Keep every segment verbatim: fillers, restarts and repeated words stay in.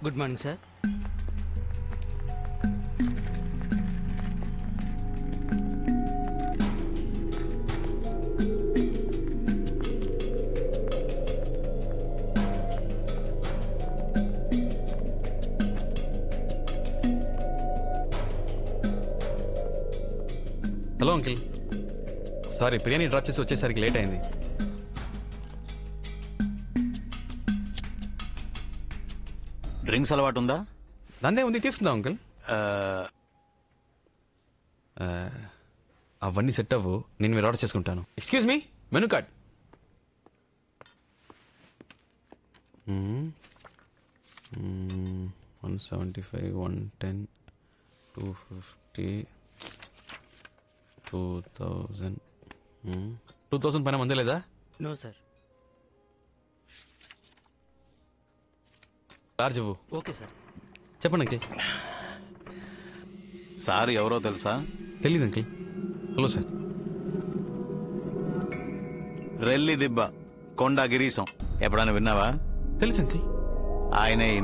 Good morning sir. Hello uncle, sorry biryani drop చేసి వచ్చేసరికి late అయింది. డ్రింక్స్ అలవాటు ఉందా? దందే ఉంది, తీసుకుందాం అంకిల్. అవన్నీ సెట్ అవ్వు, నేను మీరు ఆర్డర్ చేసుకుంటాను. Excuse me, menu card. One seventy five one ten two fifty two thousand two thousand పైన మందే లేదా? No sir. చార్జ్ ఇవ్వు. Okay sir. చెప్పండి అంకిల్. సార్ ఎవరో తెలుసా? తెలీదు అంకిల్. Hello sir. రెల్లి దిబ్బ కొండా గిరీశం ఎప్పుడైనా విన్నావా? తెలుసు అంకిల్. ఆయనే ఈయన.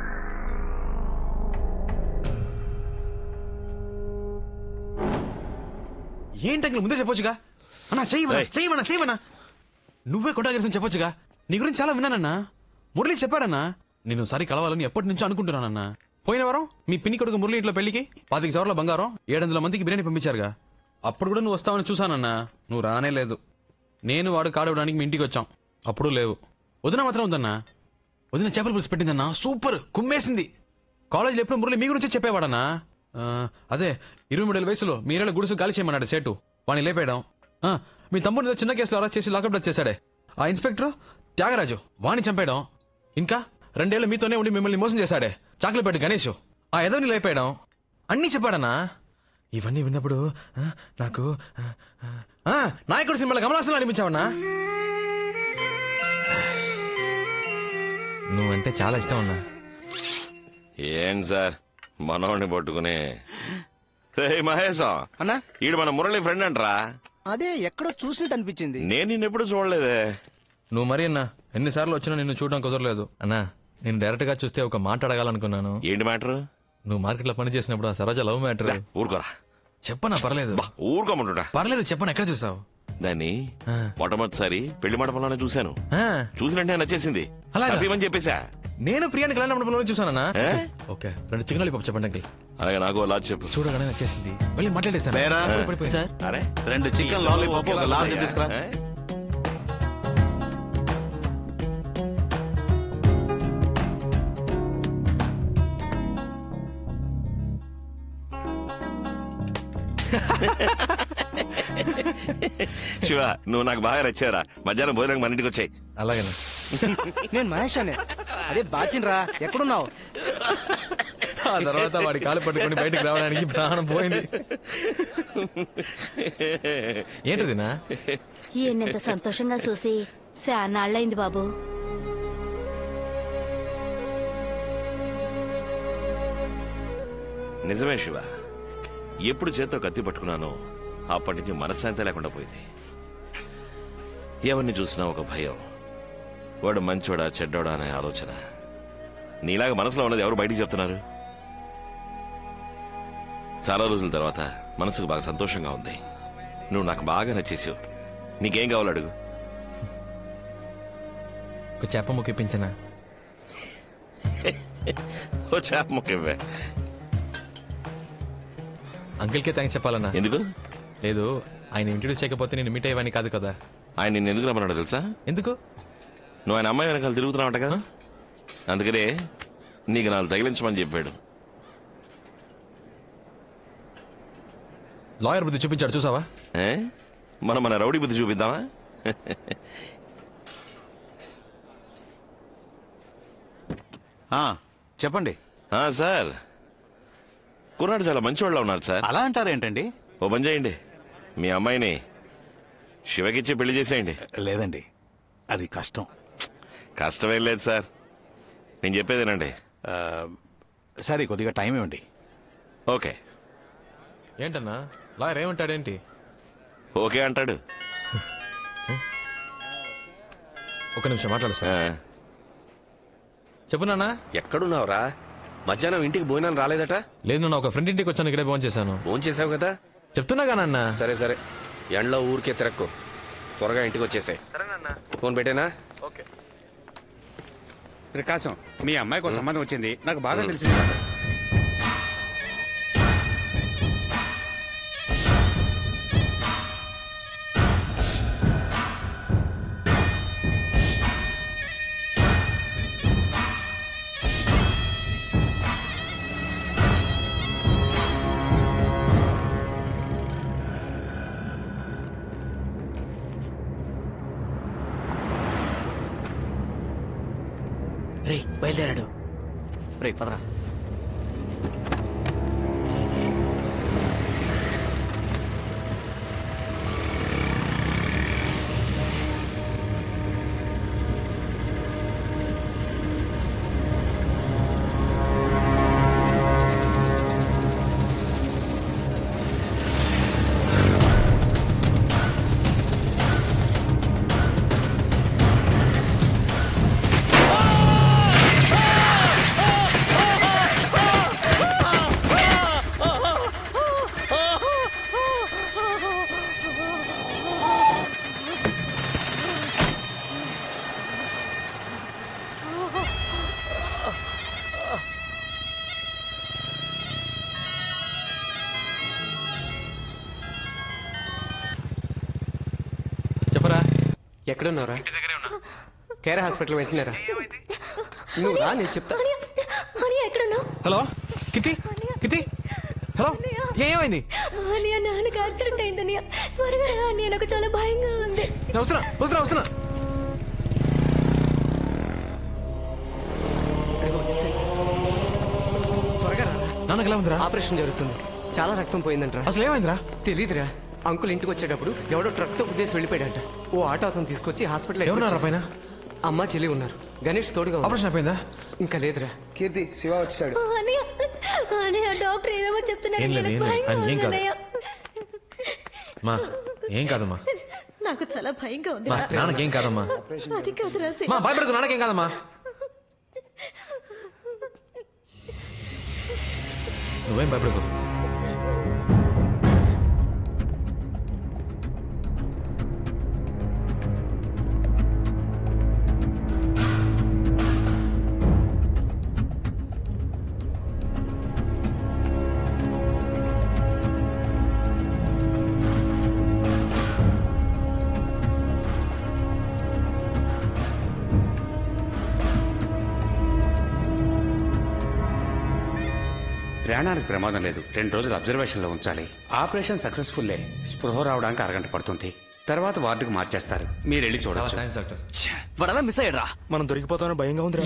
ఏంటి అంకిల్ ముందే చెప్పొచ్చుగా? అన్నా చెయ్యమన్నా చెయ్యమన్నా చెయ్యమన్నా నువ్వే కొండా గిరీశం చెప్పొచ్చుగా. నీ గురించి చాలా విన్నానన్నా. మురళి చెప్పాడన్నా. నేను సరి కలవాలని ఎప్పటి నుంచో అనుకుంటున్నానన్నా. పోయిన వారం మీ పిన్ని కొడుకు మురళి ఇంట్లో పెళ్లికి పాతిక సవర్ల బంగారం ఏడు వందల మందికి బిర్యానీ పంపించారుగా. అప్పుడు కూడా నువ్వు వస్తావని చూసానన్నా. నువ్వు రానే లేదు. నేను వాడు కాడవడానికి మీ ఇంటికి వచ్చాం. అప్పుడు లేవు. వదిన మాత్రం ఉందన్నా. వదిన చేపల పులుసు పెట్టిందన్నా, సూపర్ కుమ్మేసింది. కాలేజీలో ఎప్పుడు మురళి మీ గురించి చెప్పేవాడన్నా. అదే ఇరవై మూడేళ్ళ వయసులో మీరేళ్ళ గుడుసు గాలి చేయమన్నాడు సేటు. వాడిని లేపేయడం. మీ తమ్ముడిని చిన్న కేసులో అరెస్ట్ చేసి లాకప్ డెత్ చేశాడే ఆ ఇన్స్పెక్టర్ త్యాగరాజు, వాణ్ణి చంపేయడం. ఇంకా రెండేళ్లు మీతోనే ఉండి మిమ్మల్ని మోసం చేశాడే చాక్లెట్ గణేష్, ఆ ఎదవని లేపేయడం. అన్నీ చెప్పాడన్నా. ఇవన్నీ విన్నప్పుడు నాకు నాయకుడు సినిమాలో కమలాసన్ అనిపించావన్నా. నువ్వంటే చాలా ఇష్టం అన్నా. ఏం సార్ మనోడిని పట్టుకుని మహేశం అన్నా, ఈడు మన మురళి ఫ్రెండ్ అంటరా? అదే ఎక్కడో చూసినట్టు అనిపించింది. నేను నిన్నెప్పుడు చూడలేదే. నువ్వు మరి అన్నా ఎన్నిసార్లు వచ్చినా నిన్ను చూడడం కుదరలేదు అన్నా. నేను డైరెక్ట్ గా చూస్తే ఒక మాట అడగాలనుకున్నాను. ఏంటి మ్యాటర్? నువ్వు మార్కెట్ లో పని చేసినప్పుడు ఆ సరోజ లవ్ మ్యాటర్. ఊరుకోరా. చెప్పనా? పర్లేదు. ఊరుకోమంటున్నా. పర్లేదు చెప్పనా. ఎక్కడ చూసావు దాన్ని? మొట్టమొదటిసారి పెళ్లి మండపంలోనే చూశాను. చూసినట్టే నచ్చేసింది. అలాగేమని చెప్పేశా. నేను ప్రియాని కళ్యాణ మండపంలో చూసానన్నా. ఓకే, రెండు చికెన్ లాలీపాప్ చెప్పండి అంకిల్. అలాగే నాకు లాజ్ చెప్పు. చూడగానే నచ్చేసింది. వెళ్ళి మాట్లాడేసాను. అరే రెండు చికెన్ లాలీపాప్ ఒక లార్జ్ తీసుకురా. శివ, నువ్వు నాకు బాగా నచ్చారా. మధ్యాహ్నం భోజనం మన ఇంటికి వచ్చాయి. అలాగేనా? నేను మహేష్ అనే. అదే బాచిన్రా, ఎక్కడున్నావు? ఆ తర్వాత వాడి కాలు పట్టుకుని బయటకు రావడానికి ప్రాణం పోయింది. ఏంటిదినా? ఈయనంత సంతోషంగా చూసి శానాళ్ళైంది బాబు. నిజమే శివ, ఎప్పుడు చేత్తో కత్తి పట్టుకున్నానో అప్పటి నుంచి మనశ్శాంతి లేకుండా పోయింది. ఎవరిని చూసినా ఒక భయం. వాడు మంచోడా చెడ్డోడా అనే ఆలోచన. నీలాగా మనసులో ఉన్నది ఎవరు బయటికి చెప్తున్నారు? చాలా రోజుల తర్వాత మనసుకు బాగా సంతోషంగా ఉంది. నువ్వు నాకు బాగా నచ్చేసావు. నీకేం కావాలి అడుగు. ఒక చేప ముక్కిపించనా? ఓ చేప ముక్కివ్వే. అంకిల్కే థ్యాంక్స్ చెప్పాలన్నా. ఎందుకు? లేదు, ఆయన ఇంట్రడ్యూస్ చేయకపోతే నేను మీట్ అయ్యేవాని కాదు కదా. ఆయన నిన్ను ఎందుకు రమ్మన్నాడు తెలుసా? ఎందుకు? నువ్వు ఆయన అమ్మాయి వెనకాల తిరుగుతున్నావంట కదా, అందుకనే నీకు నాలుగు తగిలించమని చెప్పాడు. లాయర్ బుద్ధి చూపించాడు చూసావా? మనం మన రౌడీ బుద్ధి చూపిద్దామా? చెప్పండి సార్. కుర్రాడు చాలా మంచివాళ్ళ ఉన్నాడు సార్. అలా అంటారేంటండి? ఓ పని చేయండి, మీ అమ్మాయిని శివకిచ్చి పెళ్లి చేసేయండి. లేదండి, అది కష్టం. కష్టమేం లేదు సార్, నేను చెప్పేదేనండి. సరే, కొద్దిగా టైం ఇవ్వండి. ఓకే. ఏంటన్నా లాయర్ ఏమంటాడేంటి? ఓకే అంటాడు. ఒక నిమిషం మాట్లాడు సార్. చెప్పు నాన్న. ఎక్కడున్నావురా? మధ్యాహ్నం ఇంటికి భోజనం రాలేదట? లేదు నాన్న, ఒక ఫ్రెండ్ ఇంటికి వచ్చాను, ఇక్కడే ఫోన్ చేశాను. ఫోన్ చేసావు కదా? చెప్తున్నాగా నాన్న. సరే సరే, ఎండలో ఊరికే తిరక్కు, త్వరగా ఇంటికి వచ్చేసాయి. ఫోన్ పెట్టేనా? ఓకే. ప్రకాశం, మీ అమ్మాయికి ఒక సంబంధం వచ్చింది, నాకు బాగా తెలిసింది. రే బయలుదేరాడు. రే పదరా. చెప్పరా. ఎక్కడున్నారా? కేర్ హాస్పిటల్ వెంటనేరా. నువ్వు రా, నేను చెప్తా. హలో కితి కితి హలో, ఏమైంది? నాన్నకి యాక్సిడెంట్ అయిందని త్వరగా రా అన్నయ్య, నాకు చాలా భయంగా ఉంది. వస్తున్నా వస్తున్నా వస్తున్నా. త్వరగా రా. నాన్నకి ఎలా ఉందిరా? ఆపరేషన్ జరుగుతుంది, చాలా రక్తం పోయిందంటరా. అసలు ఏమైందిరా? తెలీదురా. అంకుల్ ఇంటికి వచ్చేటప్పుడు ఎవడో ట్రక్ తో ఉద్దేశం వెళ్ళిపోయాడంట. ఓ ఆటో అతను తీసుకొచ్చి హాస్పిటల్. ఎవరున్నారా పైన? అమ్మ చెల్లి ఉన్నారు. గణేష్ తోడుగా. ఆపరేషన్ అయిపోయిందా? ఇంకా లేదురా. కీర్తి, శివ వచ్చాడు. డాక్టర్ ఏమేమో చెప్తున్నారు. ఏం లేదు, ఏం లేదు. ఆయన ఏం కాదు. మా ఏం కాదమ్మా. నాకు చాలా భయంగా ఉంది. నాన్నకేం కాదమ్మా. అది కాదురా. మా భయపడకు, నాన్నకేం కాదమ్మా. నువ్వేం భయపడకు. ప్రాణానికి ప్రమాదం లేదు, రెండు రోజులు అబ్జర్వేషన్ లో ఉంచాలి. ఆపరేషన్ సక్సెస్ఫుల్లే. స్పృహ రావడానికి అరగంట పడుతుంది, తర్వాత వార్డుకు మార్చేస్తారు. మీరు వెళ్ళి చూడవచ్చు. వాడలా మిస్ అయ్యాడ్రా. మనం దొరికిపోతామని భయంగా ఉంది.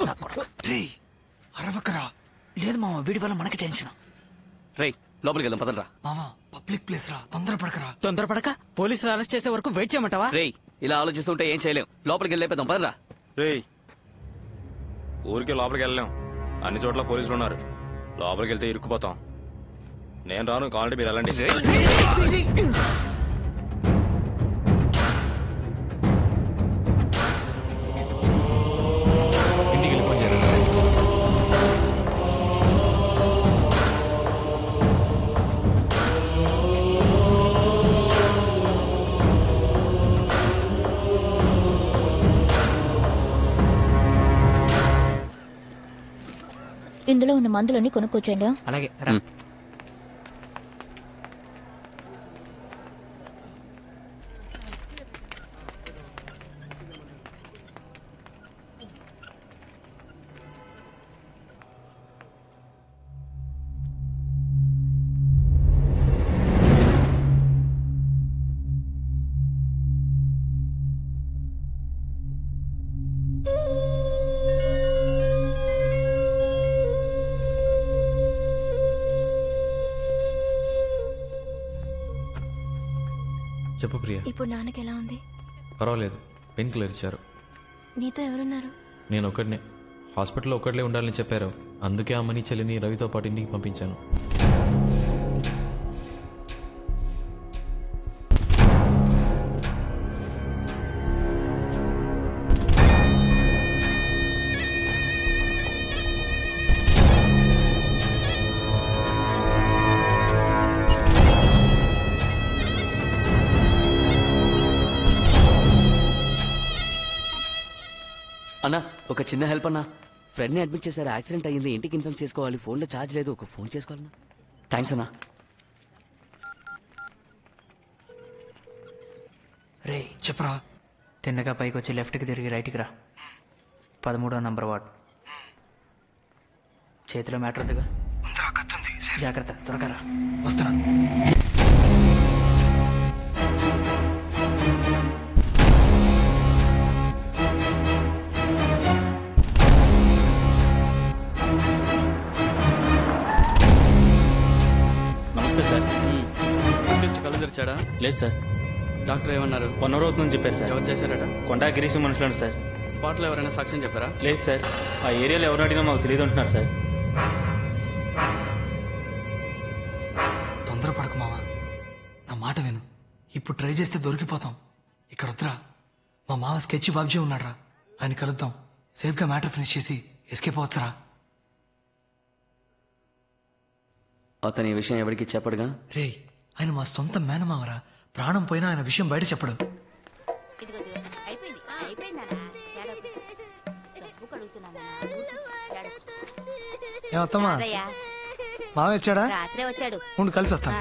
అరవకరా. లేదు మామ, వీడి వల్ల మనకి టెన్షన్. రేయ్ లోపలికి వెళ్దాం పదరా. మామ పబ్లిక్ ప్లేస్ రా, తొందరపడకరా. తొందరపడక పోలీసులు అరెస్ట్ చేసే వరకు వెయిట్ చేయమంటావా? రేయ్ ఇలా ఆలోచిస్తుంటే ఏం చేయలేం. లోపలికి వెళ్ళేద్దాం పదరా. రేయ్, ఊరికే లోపలికి వెళ్ళలేం, అన్ని చోట్ల పోలీసులు ఉన్నారు. లోపలికి వెళ్తే ఇరుక్కుపోతాం. నేను రాను, కావాలంటే మీరు వెళ్ళండి. ఇంటికి వెళ్ళి ఫోన్ చేయాలి. ఇందులో ఉన్న మందులన్నీ కొనుక్కొచ్చేయండి. అలాగే. చెప్పు ప్రియా. ఇప్పుడు నాన్నకి ఎలా ఉంది? పర్వాలేదు, పెయిన్ కిల్లర్ ఇచ్చారు. నీతో ఎవరున్నారు? నేను ఒక్కడినే. హాస్పిటల్లో ఒక్కడలే ఉండాలని చెప్పారు, అందుకే అమ్మని చెల్లిని రవితో పాటు ఇంటికి పంపించాను. ఒక చిన్న హెల్ప్ అన్నా, ఫ్రెండ్ ని అడ్మిట్ చేశారు, యాక్సిడెంట్ అయ్యింది, ఇంటికి ఇన్ఫార్మ్ చేసుకోవాలి, ఫోన్ లో ఛార్జ్ లేదు, ఒక ఫోన్ చేసుకోవాలన్నా. థ్యాంక్స్ అన్నా. రే చెప్పరా. తిన్నగా పైకి వచ్చి లెఫ్ట్కి తిరిగి రైట్కి రా. పదమూడో నంబర్ వార్డ్. చేతిలో మ్యాటర్ ఉందిగా, జాగ్రత్త, త్వరగా రా. వస్తున్నా. నమస్తే సార్. కళ్ళు తెరిచాడా? లేదు సార్. డాక్టర్ ఏమన్నారు? వన్ అవర్ అవుతుందని చెప్పారు సార్. ఎవరు చేశారట? కొండా గిరీశం మనుషులు సార్. స్పాట్లో ఎవరైనా సాక్ష్యం చెప్పారా? లేదు సార్, ఆ ఏరియాలో ఎవరు అడిగినా మాకు తెలియదు అంటున్నారు సార్. తొందరపడకు మావా, నా మాట విను. ఇప్పుడు ట్రై చేస్తే దొరికిపోతాం. ఇక్కడ వద్దురా, మా మావ స్కెచ్ బాబ్జీ ఉన్నాడ్రా, ఆయన కలుద్దాం. సేఫ్గా మ్యాటర్ ఫినిష్ చేసి ఎస్కేప్ అవ్వచ్చురా. అతని ఈ విషయం ఎవరికి చెప్పడుగా? రే, ఆయన మా సొంత మేనమావరా, ప్రాణం పోయినా ఆయన విషయం బయట చెప్పడు. ఏమత్తమ్మా, మావ వచ్చాడా? రాత్రే వచ్చాడు. ఉండు కలిసి వస్తాను.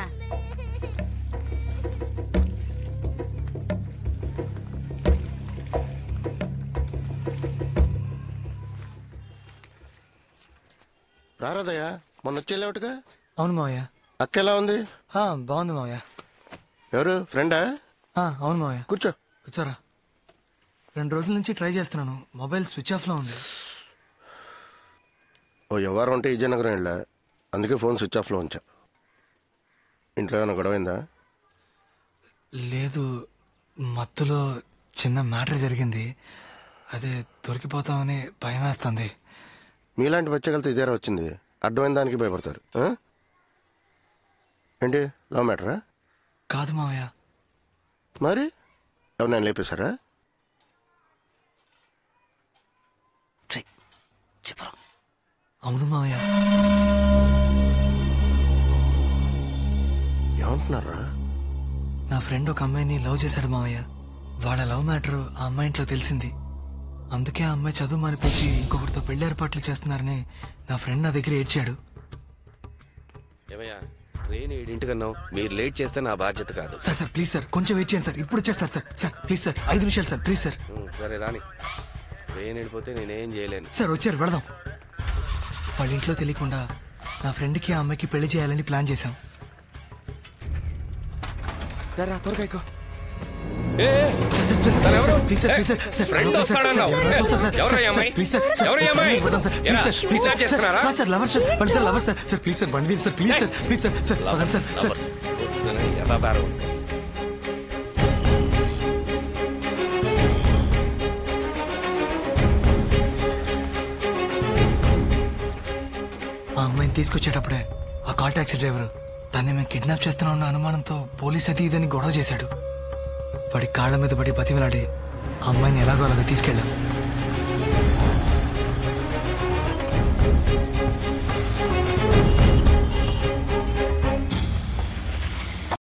రారాదయ్యా, మొన్న వచ్చేలేవుగా. అవును మావయ్య. అక్క ఎలా ఉంది? బాగుంది మావయ్య. ఎవరు ఫ్రెండా? అవును మావయ్య. కూర్చో. కూర్చోరా. రెండు రోజుల నుంచి ట్రై చేస్తున్నాను, మొబైల్ స్విచ్ ఆఫ్ లో ఉంది. ఓ ఎవరు ఉంటే విజయనగరం వెళ్ళా, అందుకే ఫోన్ స్విచ్ ఆఫ్ లో ఉంచా. ఇంట్లో ఏమైనా గొడవైందా? లేదు, మత్తులో చిన్న మ్యాటర్ జరిగింది, అదే దొరికిపోతామని భయం వేస్తుంది. మీలాంటి బచ్చగలతో ఇదేరా వచ్చింది, అడ్డమైన దానికి భయపడతారు. ఏంటి లవ్ మ్యాటరా? కాదు మావయ్య. మరి ఎవరు నేను లేపేశారా? చెప్పరా. అవును మావయ్య. ఏమంటున్నారా? నా ఫ్రెండ్ ఒక అమ్మాయిని లవ్ చేశాడు మావయ్య. వాళ్ళ లవ్ మ్యాటర్ ఆ అమ్మాయి ఇంట్లో తెలిసింది. అందుకే ఆ అమ్మాయి చదువు మానిపించి ఇంకొకరితో పెళ్లి ఏర్పాట్లు చేస్తున్నారని నా ఫ్రెండ్ నా దగ్గర ఏడ్చాడు. ఏమయ్యా, ట్రైన్ ఏడింటికన్నావు, మీరు లేట్ చేస్తే నా బాధ్యత కాదు. సార్ సార్ ప్లీజ్ సార్, కొంచెం వెయిట్ చేయండి సార్, ఇప్పుడు వచ్చేస్తారు సార్. సార్ ప్లీజ్ సార్, ఐదు నిమిషాలు సార్, ప్లీజ్ సార్. సరే రాని, ట్రైన్ వెళ్ళిపోతే నేనేం చేయలేను. సార్ వచ్చారు, వెళదాం. వాళ్ళ ఇంట్లో తెలియకుండా నా ఫ్రెండ్కి ఆ అమ్మాయికి పెళ్లి చేయాలని ప్లాన్ చేశాం. త్వరగా ఆ అమ్మాయిని తీసుకొచ్చేటప్పుడే ఆ కాల్ టాక్సీ డ్రైవర్ దాన్ని మేము కిడ్నాప్ చేస్తున్నా ఉన్న అనుమానంతో పోలీస్ అది ఇదని గొడవ చేశాడు. వాడి కాళ్ళ మీద పడి బతిమలాడి ఆ అమ్మాయిని ఎలాగో అలాగ తీసుకెళ్ళాం.